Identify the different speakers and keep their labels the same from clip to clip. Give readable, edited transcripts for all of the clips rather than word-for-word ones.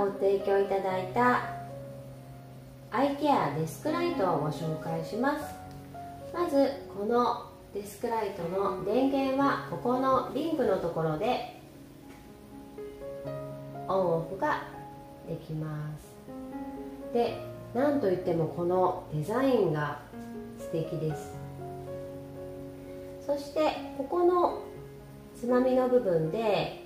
Speaker 1: ご提供いただいたアイケアデスクライトをご紹介します。まずこのデスクライトの電源はここのリングのところでオンオフができます。で、なんといってもこのデザインが素敵です。そしてここのつまみの部分で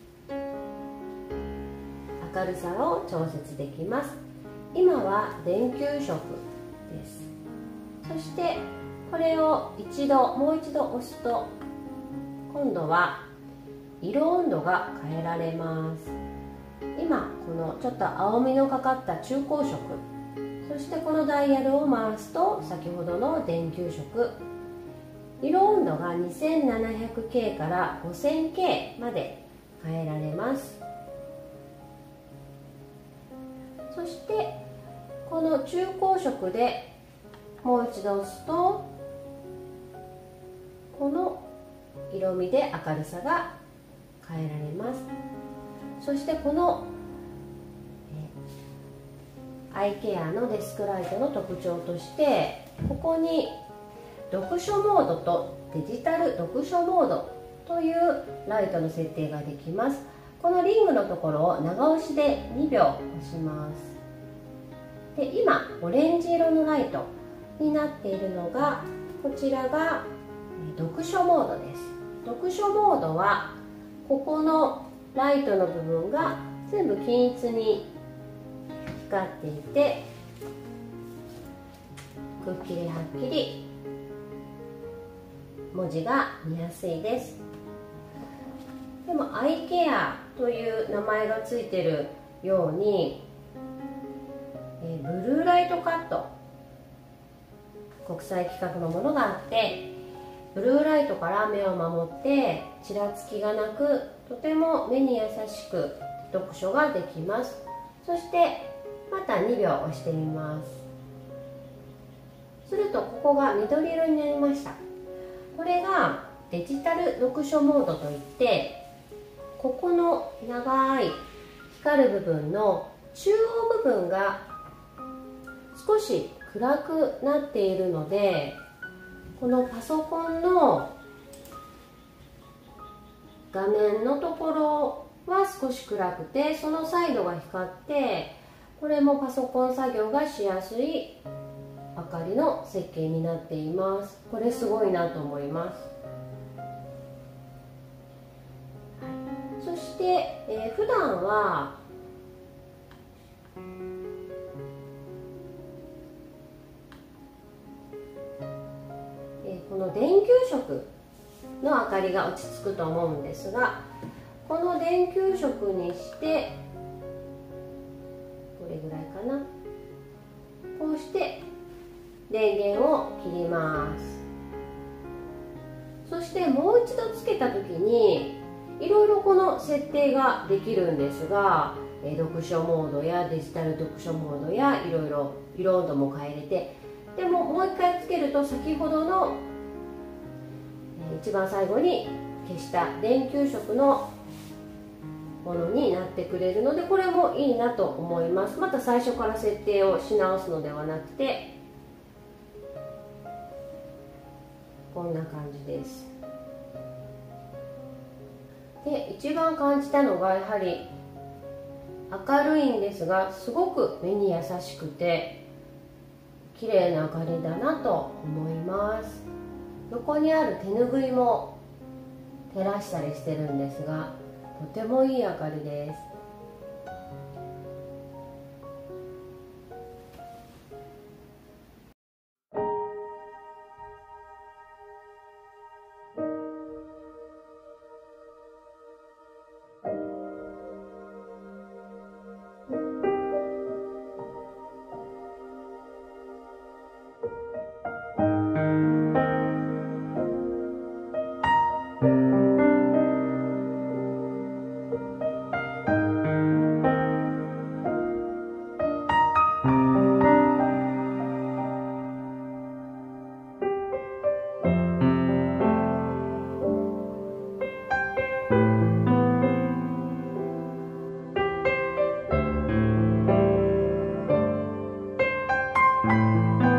Speaker 1: 明るさを調節できます。今は電球色です。そしてこれをもう一度押すと今度は色温度が変えられます。今このちょっと青みのかかった中光色、そしてこのダイヤルを回すと先ほどの電球色、色温度が 2700K から 5000K まで変えられます。そしてこの中光色でもう一度押すとこの色味で明るさが変えられます。そしてこのアイケアのデスクライトの特徴としてここに読書モードとデジタル読書モードというライトの設定ができます。このリングのところを長押しで2秒押します。で、今オレンジ色のライトになっているのがこちらが読書モードです。読書モードはここのライトの部分が全部均一に光っていてくっきりはっきり文字が見やすいです。でもアイケアという名前がついているようにブルーライトカット国際規格のものがあって、ブルーライトから目を守ってちらつきがなくとても目に優しく読書ができます。そしてまた2秒押してみます。するとここが緑色になりました。これがデジタル読書モードといって、ここの長い光る部分の中央部分が少し暗くなっているので、このパソコンの画面のところは少し暗くて、そのサイドが光って、これもパソコン作業がしやすい明かりの設計になっています。これすごいなと思います。そして、普段はこの電球色の明かりが落ち着くと思うんですが、この電球色にしてこれぐらいかな、こうして電源を切ります。そしてもう一度つけた時にいろいろこの設定ができるんですが、読書モードやデジタル読書モードやいろいろ色温度も変えれて、でももう一回つけると先ほどの一番最後に消した電球色のものになってくれるので、これもいいなと思います。また最初から設定をし直すのではなくてこんな感じです。で、一番感じたのがやはり明るいんですが、すごく目に優しくて綺麗な明かりだなと思います。横にある手ぬぐいも照らしたりしてるんですが、とてもいい明かりです。 す。